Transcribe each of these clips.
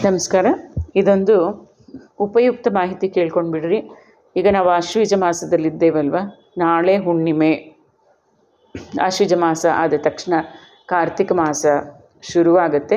ನಮಸ್ಕಾರ. ಇದೊಂದು ಉಪಯುಕ್ತ ಮಾಹಿತಿ ಕೇಳ್ಕೊಂಡ್ಬಿಡ್ರಿ. ಈಗ ನಾವು ಆಶ್ವೀಜ ಮಾಸದಲ್ಲಿದ್ದೇವಲ್ವ, ನಾಳೆ ಹುಣ್ಣಿಮೆ. ಆಶ್ವೀಜ ಮಾಸ ಆದ ತಕ್ಷಣ ಕಾರ್ತಿಕ ಮಾಸ ಶುರುವಾಗುತ್ತೆ.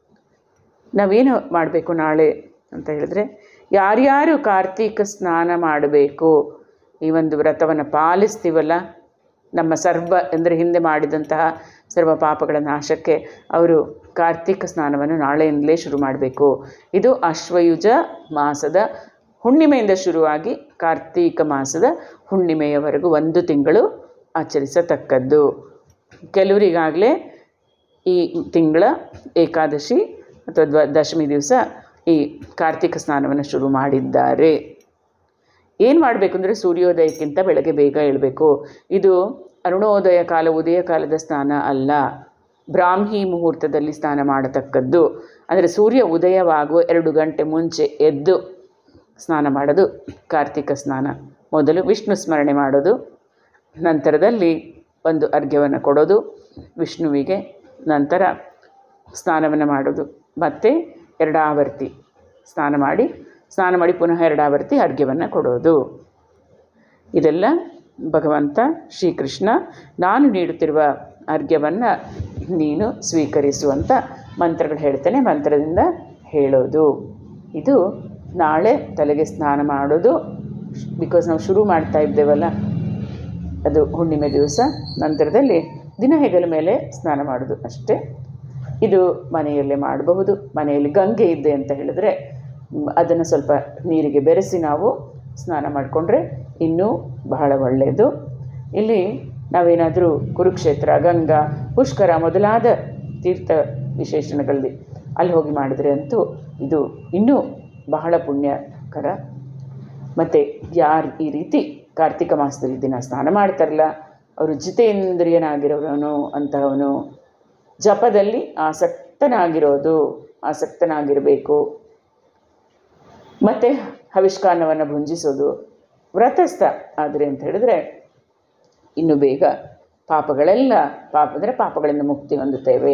ನಾವೇನು ಮಾಡಬೇಕು ನಾಳೆ ಅಂತ ಹೇಳಿದ್ರೆ, ಯಾರ್ಯಾರು ಕಾರ್ತಿಕ ಸ್ನಾನ ಮಾಡಬೇಕು, ಈ ಒಂದು ವ್ರತವನ್ನು ಪಾಲಿಸ್ತೀವಲ್ಲ, ನಮ್ಮ ಅಂದರೆ ಹಿಂದೆ ಮಾಡಿದಂತಹ ಸರ್ವ ಪಾಪಗಳ ನಾಶಕ್ಕೆ ಅವರು ಕಾರ್ತಿಕ ಸ್ನಾನವನ್ನು ನಾಳೆಯಿಂದಲೇ ಶುರು ಮಾಡಬೇಕು. ಇದು ಆಶ್ವಯುಜ ಮಾಸದ ಹುಣ್ಣಿಮೆಯಿಂದ ಶುರುವಾಗಿ ಕಾರ್ತಿಕ ಮಾಸದ ಹುಣ್ಣಿಮೆಯವರೆಗೂ 1 ತಿಂಗಳು ಆಚರಿಸತಕ್ಕದ್ದು. ಕೆಲವರಿಗಾಗಲೇ ಈ ತಿಂಗಳ ಏಕಾದಶಿ ಅಥವಾ ದಶಮಿ ದಿವಸ ಈ ಕಾರ್ತಿಕ ಸ್ನಾನವನ್ನು ಶುರು ಮಾಡಿದ್ದಾರೆ. ಏನು ಮಾಡಬೇಕು ಅಂದರೆ, ಸೂರ್ಯೋದಯಕ್ಕಿಂತ ಬೆಳಗ್ಗೆ ಬೇಗ ಏಳಬೇಕು. ಇದು ಅರುಣೋದಯ ಕಾಲ, ಉದಯ ಕಾಲದ ಸ್ನಾನ ಅಲ್ಲ, ಬ್ರಾಹ್ಮಿ ಮುಹೂರ್ತದಲ್ಲಿ ಸ್ನಾನ ಮಾಡತಕ್ಕದ್ದು. ಅಂದರೆ ಸೂರ್ಯ ಉದಯವಾಗುವ 2 ಗಂಟೆ ಮುಂಚೆ ಎದ್ದು ಸ್ನಾನ ಮಾಡೋದು ಕಾರ್ತಿಕ ಸ್ನಾನ. ಮೊದಲು ವಿಷ್ಣು ಸ್ಮರಣೆ ಮಾಡೋದು, ನಂತರದಲ್ಲಿ ಒಂದು ಅರ್ಘ್ಯವನ್ನು ಕೊಡೋದು ವಿಷ್ಣುವಿಗೆ, ನಂತರ ಸ್ನಾನವನ್ನು ಮಾಡೋದು, ಮತ್ತು 2 ಆವರ್ತಿ ಸ್ನಾನ ಮಾಡಿ ಪುನಃ 2 ಆವರ್ತಿ ಅರ್ಘ್ಯವನ್ನು ಕೊಡೋದು. ಇದೆಲ್ಲ ಭಗವಂತ ಶ್ರೀಕೃಷ್ಣ ನಾನು ನೀಡುತ್ತಿರುವ ಅರ್ಘ್ಯವನ್ನು ನೀನು ಸ್ವೀಕರಿಸುವಂಥ ಮಂತ್ರಗಳು ಹೇಳ್ತೇನೆ, ಮಂತ್ರದಿಂದ ಹೇಳೋದು. ಇದು ನಾಳೆ ತಲೆಗೆ ಸ್ನಾನ ಮಾಡೋದು. ಬಿಕಾಸ್ ನಾವು ಶುರು ಮಾಡ್ತಾ ಇದ್ದೇವಲ್ಲ, ಅದು ಹುಣ್ಣಿಮೆ ದಿವಸ. ನಂತರದಲ್ಲಿ ದಿನ ಹೆಗಲ ಮೇಲೆ ಸ್ನಾನ ಮಾಡೋದು ಅಷ್ಟೇ. ಇದು ಮನೆಯಲ್ಲೇ ಮಾಡಬಹುದು. ಮನೆಯಲ್ಲಿ ಗಂಗೆ ಇದೆ ಅಂತ ಹೇಳಿದ್ರೆ ಅದನ್ನು ಸ್ವಲ್ಪ ನೀರಿಗೆ ಬೆರೆಸಿ ನಾವು ಸ್ನಾನ ಮಾಡಿಕೊಂಡ್ರೆ ಇನ್ನೂ ಬಹಳ ಒಳ್ಳೆಯದು. ಇಲ್ಲಿ ನಾವೇನಾದರೂ ಕುರುಕ್ಷೇತ್ರ, ಗಂಗಾ, ಪುಷ್ಕರ ಮೊದಲಾದ ತೀರ್ಥ ವಿಶೇಷಣಗಳಲ್ಲಿ ಅಲ್ಲಿ ಹೋಗಿ ಮಾಡಿದರೆ ಅಂತೂ ಇದು ಇನ್ನೂ ಬಹಳ ಪುಣ್ಯಕರ. ಮತ್ತು ಯಾರು ಈ ರೀತಿ ಕಾರ್ತಿಕ ಮಾಸದಲ್ಲಿ ದಿನ ಸ್ನಾನ ಮಾಡ್ತಾರಲ್ಲ, ಅವರು ಜಿತೇಂದ್ರಿಯನಾಗಿರೋನು ಅಂತಹವನು, ಜಪದಲ್ಲಿ ಆಸಕ್ತನಾಗಿರಬೇಕು, ಮತ್ತು ಹವಿಷ್ಕಾನ್ನವನ್ನು ಭುಂಜಿಸೋದು, ವ್ರತಸ್ಥ ಆದರೆ ಅಂತ ಹೇಳಿದ್ರೆ ಇನ್ನು ಬೇಗ ಪಾಪಗಳಿಂದ ಮುಕ್ತಿ ಹೊಂದುತ್ತೇವೆ.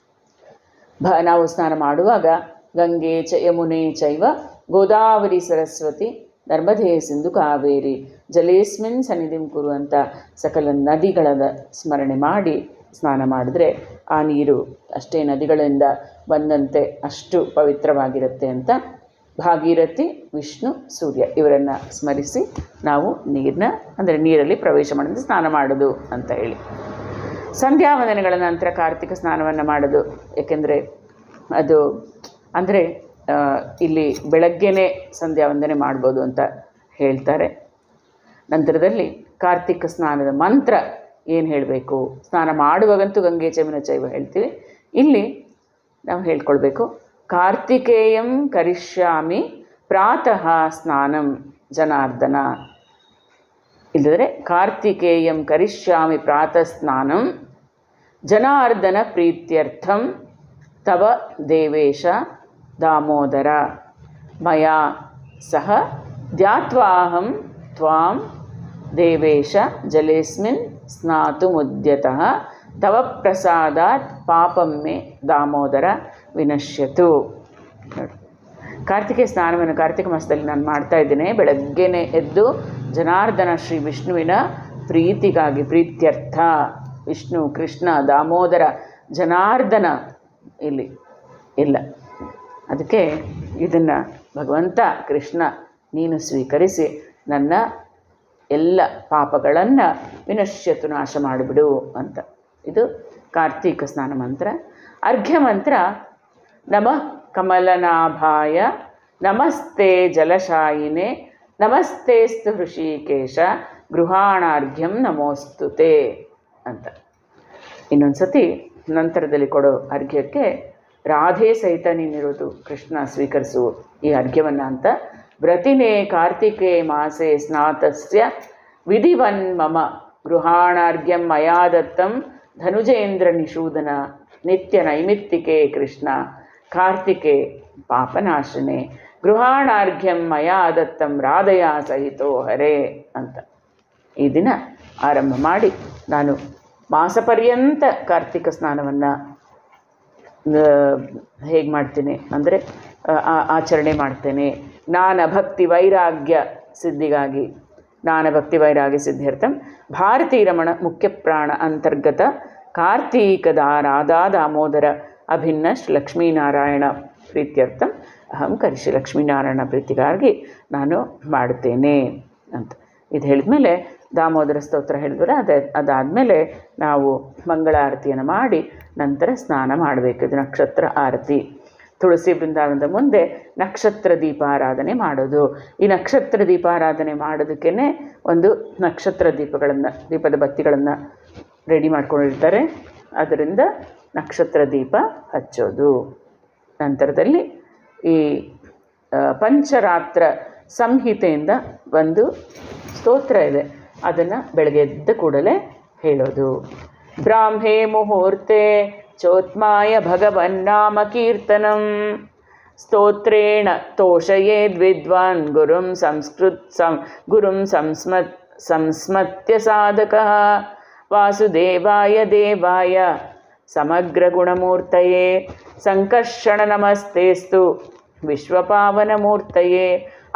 ನಾವು ಸ್ನಾನ ಮಾಡುವಾಗ ಗಂಗೆ ಯಮುನೆ ಚೈವ ಗೋದಾವರಿ ಸರಸ್ವತಿ ನರ್ಮದೇ ಸಿಂಧು ಕಾವೇರಿ ಜಲೇಸ್ಮಿನ್ ಸನ್ನಿಧಿಂ ಕುರು ಅಂತ ಸಕಲ ನದಿಗಳ ಸ್ಮರಣೆ ಮಾಡಿ ಸ್ನಾನ ಮಾಡಿದ್ರೆ ಆ ನೀರು ಅಷ್ಟೇ ನದಿಗಳಿಂದ ಬಂದಂತೆ ಅಷ್ಟು ಪವಿತ್ರವಾಗಿರುತ್ತೆ ಅಂತ ಭಾಗೀರಥಿ, ವಿಷ್ಣು, ಸೂರ್ಯ ಇವರನ್ನು ಸ್ಮರಿಸಿ ನಾವು ನೀರಲ್ಲಿ ಪ್ರವೇಶ ಮಾಡಿದ್ರೆ ಸ್ನಾನ ಮಾಡೋದು ಅಂತ ಹೇಳಿ. ಸಂಧ್ಯಾವಂದನೆಗಳ ನಂತರ ಕಾರ್ತಿಕ ಸ್ನಾನವನ್ನು ಮಾಡೋದು. ಏಕೆಂದರೆ ಅದು ಅಂದರೆ ಇಲ್ಲಿ ಬೆಳಗ್ಗೆನೇ ಸಂಧ್ಯಾವಂದನೆ ಮಾಡ್ಬೋದು ಅಂತ ಹೇಳ್ತಾರೆ. ನಂತರದಲ್ಲಿ ಕಾರ್ತಿಕ ಸ್ನಾನದ ಮಂತ್ರ ಏನು ಹೇಳಬೇಕು, ಸ್ನಾನ ಮಾಡುವಾಗಂತೂ ಗಂಗೆ ಚಮನ ಚೈವ ಹೇಳ್ತೀವಿ. ಇಲ್ಲಿ ನಾವು ಹೇಳ್ಕೊಳ್ಬೇಕು, ಕಾರ್ತಿಕೇಯಂ ಕರಿಷ್ಯಾಮಿ ಪ್ರಾತಃ ಸ್ನಾನಂ ಜನಾರ್ದನ. ಇಲ್ಲದ್ರೆ ಕಾರ್ತಿಕೇಯಂ ಕರಿಷ್ಯಾಮಿ ಪ್ರಾತಃ ಸ್ನಾನಂ ಜನಾರ್ದನ ಪ್ರೀತ್ಯರ್ಥಂ ತವ ದೇವೇಶ ದಾಮೋದರ ಮಯಾ ಸಹ ಧ್ಯಾತ್ವಾಹಂ ತ್ವಾಂ ದೇವೇಶ ಜಲೇಸ್ಮಿನ್ ಸ್ನಾತುಮುದ್ಯತಃ ತವ ಪ್ರಸಾದಾತ್ ಪಾಪಂ ಮೇ ದಾಮೋದರ ವಿನಶ್ಯತು. ನೋಡಿ, ಕಾರ್ತಿಕ ಮಾಸದಲ್ಲಿ ನಾನು ಮಾಡ್ತಾ ಇದ್ದೇನೆ. ಬೆಳಗ್ಗೆನೇ ಎದ್ದು ಜನಾರ್ದನ ಶ್ರೀ ವಿಷ್ಣುವಿನ ಪ್ರೀತಿಗಾಗಿ, ಪ್ರೀತ್ಯರ್ಥ, ವಿಷ್ಣು, ಕೃಷ್ಣ, ದಾಮೋದರ, ಜನಾರ್ದನ ಇಲ್ಲಿ ಇಲ್ಲ. ಅದಕ್ಕೆ ಇದನ್ನು ಭಗವಂತ ಕೃಷ್ಣ ನೀನು ಸ್ವೀಕರಿಸಿ ನನ್ನ ಎಲ್ಲ ಪಾಪಗಳನ್ನು ವಿನಶ್ಯತು, ನಾಶ ಮಾಡಿಬಿಡು ಅಂತ. ಇದು ಕಾರ್ತಿಕ ಸ್ನಾನ ಮಂತ್ರ. ಅರ್ಘ್ಯ ಮಂತ್ರ ನಮಃ ಕಮಲನಾಭಾಯ ನಮಸ್ತೆ ಜಲಶಾಯಿನೇ ನಮಸ್ತೇಸ್ತು ಹೃಷಿಕೇಶ ಗೃಹಾಣಾರ್ಘ್ಯಂ ನಮೋಸ್ತುತೆ ಅಂತ. ಇನ್ನೊಂದು ಸತಿ ನಂತರದಲ್ಲಿ ಕೊಡೋ ಅರ್ಘ್ಯಕ್ಕೆ ರಾಧೆ ಸಹಿತ ನೀನಿರೋದು ಕೃಷ್ಣ ಸ್ವೀಕರಿಸು ಈ ಅರ್ಘ್ಯವನ್ನು ಅಂತ. ವ್ರತಿನೇ ಕಾರ್ತಿಕೆ ಮಾಸೆ ಸ್ನಾತಸ್ಯ ವಿಧಿವನ್ ಮಮ ಗೃಹಾಣಾರ್ಘ್ಯಂ ಮಯಾ ದತ್ತಂ ಧನುಜೇಂದ್ರ ನಿಷೂದನ ನಿತ್ಯ ನೈಮಿತ್ತಿಕೆ ಕೃಷ್ಣ ಕಾರ್ತಿಕೆ ಪಾಪನಾಶನೆ ಗೃಹಾಣಾರ್ಘ್ಯಂ ಮಯಾ ದತ್ತಂ ರಾಧಯ ಸಹಿತೋ ಹರೇ ಅಂತ ಈ ದಿನ ಆರಂಭ ಮಾಡಿ ನಾನು ಮಾಸಪರ್ಯಂತ ಕಾರ್ತಿಕ ಸ್ನಾನವನ್ನು ಹೇಗೆ ಮಾಡ್ತೀನಿ ಅಂದರೆ ಆಚರಣೆ ಮಾಡ್ತೇನೆ. ಜ್ಞಾನ ಭಕ್ತಿ ವೈರಾಗ್ಯ ಸಿದ್ಧಿಗಾಗಿ, ಜ್ಞಾನ ಭಕ್ತಿ ವೈರಾಗ್ಯ ಸಿದ್ಧ್ಯರ್ಥಂ ಭಾರತೀ ರಮಣ ಮುಖ್ಯ ಪ್ರಾಣ ಅಂತರ್ಗತ ಕಾರ್ತೀಕದ ರಾಧಾ ದಾಮೋದರ ಅಭಿನ್ನ ಲಕ್ಷ್ಮೀನಾರಾಯಣ ಪ್ರೀತ್ಯರ್ಥಂ ಅಹಂ ಕರಿಷ್ಯೆ. ಲಕ್ಷ್ಮೀನಾರಾಯಣ ಪ್ರೀತಿಗಾಗಿ ನಾನು ಮಾಡುತ್ತೇನೆ ಅಂತ ಇದು ಹೇಳಿದ್ಮೇಲೆ ದಾಮೋದರ ಸ್ತೋತ್ರ ಹೇಳಿದ್ರೆ ಅದಾದಮೇಲೆ ನಾವು ಮಂಗಳಾರತಿಯನ್ನು ಮಾಡಿ ನಂತರ ಸ್ನಾನ ಮಾಡಬೇಕು. ಇದು ನಕ್ಷತ್ರ ಆರತಿ. ತುಳಸಿ ಬೃಂದಾವನದ ಮುಂದೆ ನಕ್ಷತ್ರ ದೀಪಾರಾಧನೆ ಮಾಡೋದು. ಈ ನಕ್ಷತ್ರ ದೀಪಾರಾಧನೆ ಮಾಡೋದಕ್ಕೇ ಒಂದು ನಕ್ಷತ್ರ ದೀಪದ ಬತ್ತಿಗಳನ್ನು ರೆಡಿ ಮಾಡ್ಕೊಂಡಿರ್ತಾರೆ. ಅದರಿಂದ ನಕ್ಷತ್ರ ದೀಪ ಹಚ್ಚೋದು. ನಂತರದಲ್ಲಿ ಈ ಪಂಚರಾತ್ರ ಸಂಹಿತೆಯಿಂದ ಒಂದು ಸ್ತೋತ್ರ ಇದೆ, ಅದನ್ನು ಬೆಳಗ್ಗೆ ಎದ್ದ ಕೂಡಲೇ ಹೇಳೋದು. ಬ್ರಾಹ್ಮೇ ಮುಹೂರ್ತೆ ಚೋತ್ಮಾಯ ಭಗವನ್ನಾಮ ಕೀರ್ತನಂ ಸ್ತೋತ್ರೇಣ ತೋಷಯೇದ್ ವಿದ್ವಾನ್ ಗುರುಂ ಸಂಸ್ಮತ್ಯ ಸಾಧಕಃ ವಾಸುದೇವಾಯ ದೇವಾಯ ಸಮಗ್ರ ಗುಣಮೂರ್ತಯೇ ಸಂಕರ್ಷಣ ನಮಸ್ತೇಸ್ತು ವಿಶ್ವಪಾವನಮೂರ್ತಯೇ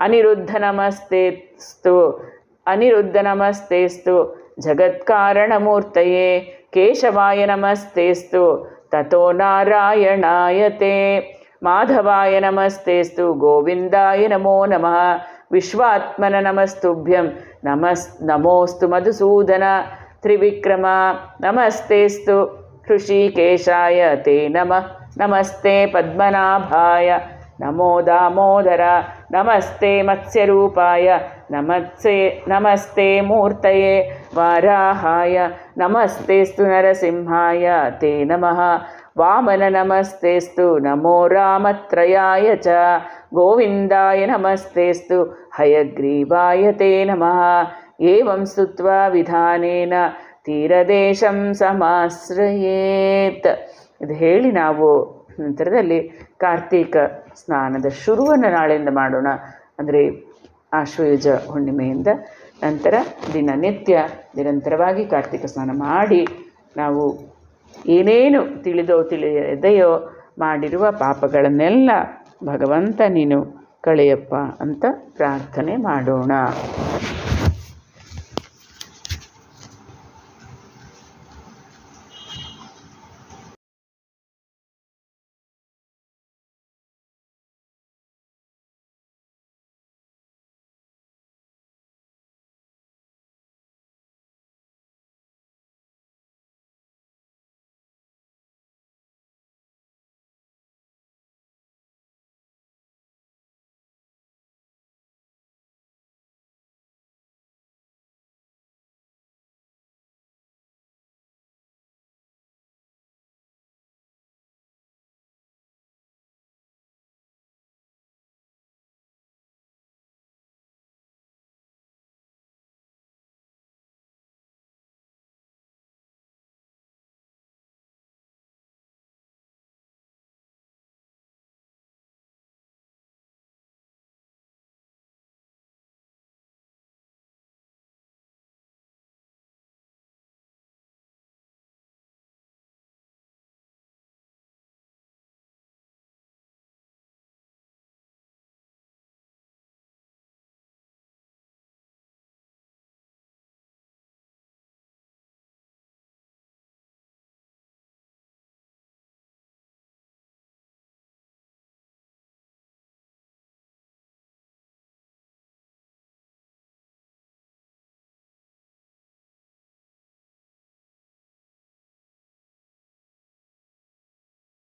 ಅನಿರುದ್ಧ ನಮಸ್ತೇಸ್ತು ಜಗತ್ಕಾರಣಮೂರ್ತಯೇ ಕೇಶವಾಯ ನಮಸ್ತೇಸ್ತು ತಥೋ ನಾರಾಯಣಾಯತೆ ಮಾಧವಾಯ ನಮಸ್ತೇಸ್ತು ಗೋವಿಂದಾಯ ನಮೋ ನಮಃ ವಿಶ್ವಾತ್ಮನ ನಮಸ್ತುಭ್ಯಂ ನಮೋಸ್ತು ಮಧುಸೂದನ ತ್ರಿವಿಕ್ರಮ ನಮಸ್ತೇಸ್ತು ಹೃಷಿಕೇಶಾಯ ತೇ ನಮಃ ನಮಸ್ತೆ ಪದ್ಮನಾಭಾಯ ನಮೋ ದಾಮೋದರ ನಮಸ್ತೆ ಮತ್ಸ್ಯರೂಪಾಯ ನಮಸ್ತೆ ಮೂರ್ತಯೇ ವಾರಾಹಾಯ ನಮಸ್ತೇಸ್ತು ನರಸಿಂಹಾಯ ತೇ ನಮಃ ವಾಮನ ನಮಸ್ತೇಸ್ತು ನಮೋ ರಾಮತ್ರಯಾಯ ಚ ಗೋವಿಂದಾಯ ನಮಸ್ತೇಸ್ತು ಹಯಗ್ರೀವಾಯ ತೇ ನಮಃ ಏವಂ ಸ್ತುತ್ವಾ ವಿಧಾನೇನ ತೀರದೇಶಂ ಸಮಾಶ್ರಯೇತ್. ಇದು ಹೇಳಿ ನಾವು ನಂತರದಲ್ಲಿ ಕಾರ್ತೀಕ ಸ್ನಾನದ ಶುರುವನ್ನು ನಾಳೆಯಿಂದ ಮಾಡೋಣ. ಅಂದರೆ ಆಶ್ವಯುಜ ಹುಣ್ಣಿಮೆಯಿಂದ ನಂತರ ದಿನನಿತ್ಯ ನಿರಂತರವಾಗಿ ಕಾರ್ತೀಕ ಸ್ನಾನ ಮಾಡಿ ನಾವು ಏನೇನು ತಿಳಿಯದೆಯೋ ಮಾಡಿರುವ ಪಾಪಗಳನ್ನೆಲ್ಲ ಭಗವಂತ ನೀನು ಕಳೆಯಪ್ಪ ಅಂತ ಪ್ರಾರ್ಥನೆ ಮಾಡೋಣ.